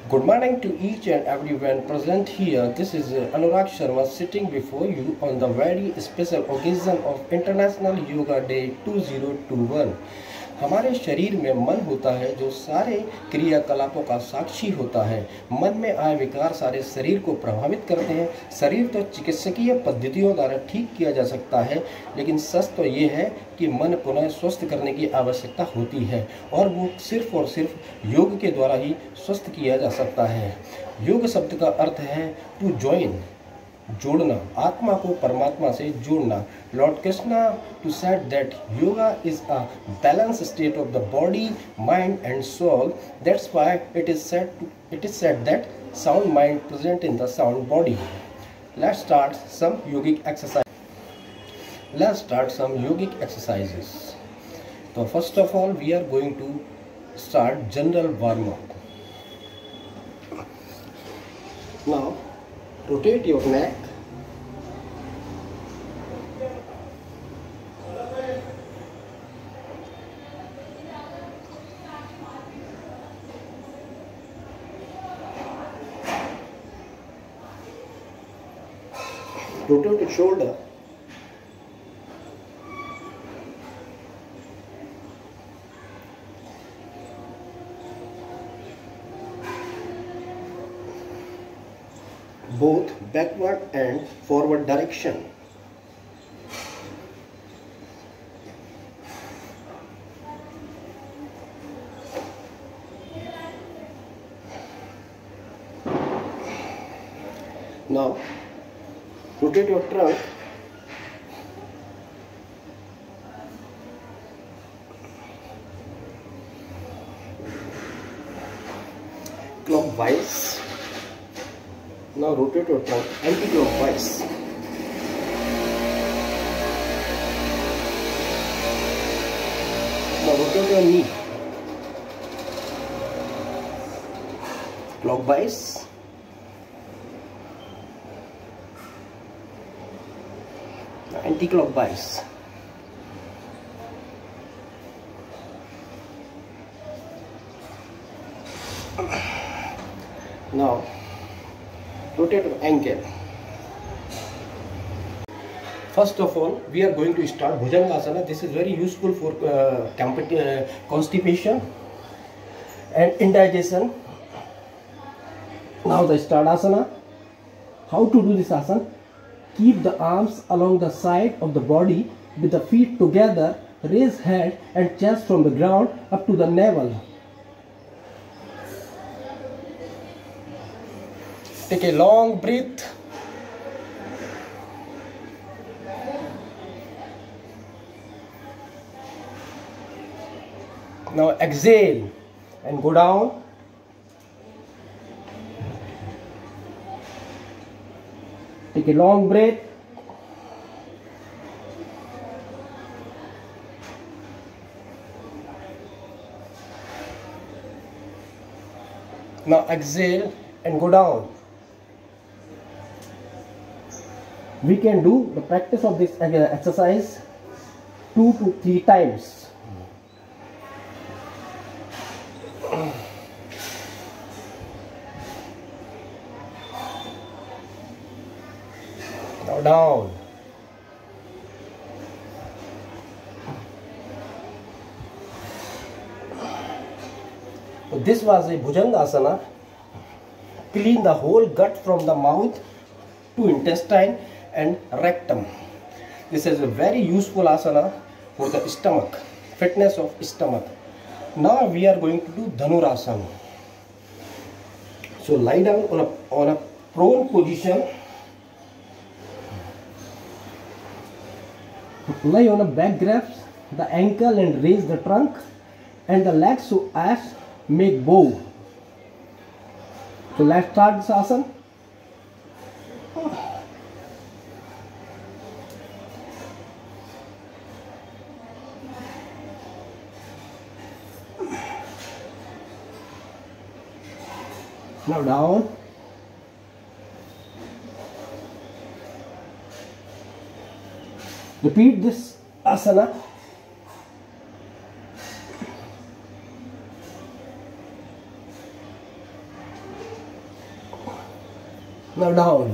Good morning to each and everyone present here. This is Anurag Sharma sitting before you on the very special occasion of International Yoga Day 2021. हमारे शरीर में मन होता है जो सारे क्रियाकलापों का साक्षी होता है। मन में आए विकार सारे शरीर को प्रभावित करते हैं। शरीर तो चिकित्सकीय पद्धतियों द्वारा ठीक किया जा सकता है, लेकिन सच तो ये है कि मन पुनः स्वस्थ करने की आवश्यकता होती है और वो सिर्फ और सिर्फ योग के द्वारा ही स्वस्थ किया जा सकता है। योग शब्द का अर्थ है टू जॉइन, जोड़ना, आत्मा को परमात्मा से जोड़ना। Lord Krishna to said that yoga is a balance state of the body, mind and soul. That's why it is said that sound mind present in the sound body. Let's start some yogic exercises. तो first of all we are going to start general warm up. Now rotate your neck, rotate your shoulder, both backward and forward direction. Now rotate your trunk, clockwise. Now rotate your trunk anti-clockwise. Now rotate your knee clockwise. Anti-clockwise. Now rotate your ankle. First of all, we are going to start Bhujangasana. This is very useful for constipation and indigestion. Now the Stardasana. How to do this asana? Keep the arms along the side of the body with the feet together. Raise head and chest from the ground up to the navel. Take a long breath. Now exhale and go down. Take a long breath. Now exhale and go down. We can do the practice of this exercise 2 to 3 times. Now down. So this was a Bhujangasana. Clean the whole gut from the mouth to intestine and rectum. This is a very useful asana for the stomach, fitness of stomach. Now we are going to do Dhanurasana. So lie down on a prone position. Lie on a back, grasp the ankle and raise the trunk and the legs so as make bow. So let's start this asana. Now down. Repeat this asana. Now down.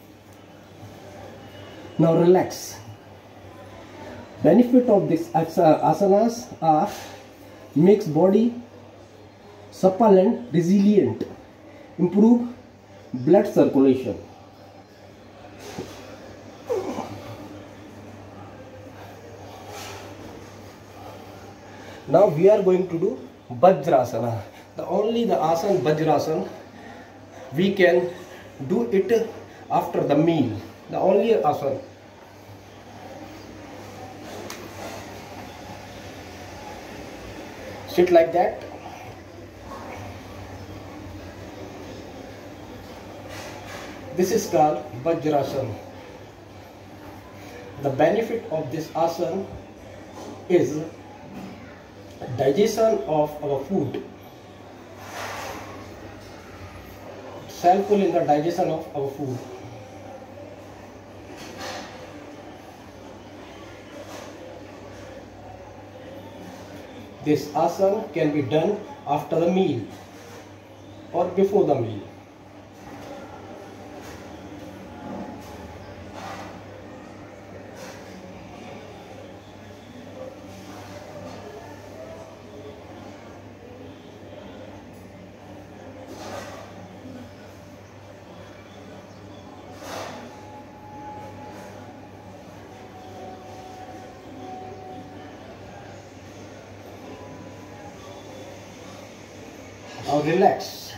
Now relax. Benefit of this asanas are makes body supple and resilient, improve blood circulation. Now we are going to do Vajrasana. The asana Vajrasana, we can do it after the meal. The only asana. Sit like that. This is called Vajrasana. The benefit of this asana is digestion of our food. It's helpful in the digestion of our food. This asana can be done after the meal or before the meal. Now relax.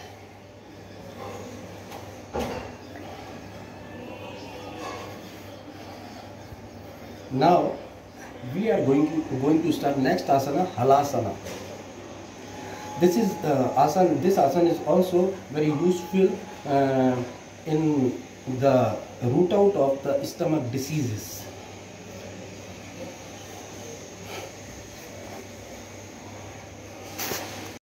Now we are going to start next asana, Halasana. This is asana. This asana is also very useful in the root out of the stomach diseases.